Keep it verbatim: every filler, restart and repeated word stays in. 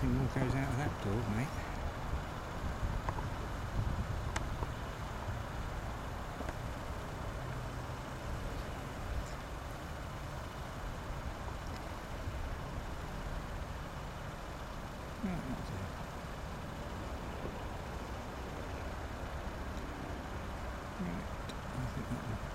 nothing more goes out of that door, mate. Right, that's it. Right, I think that will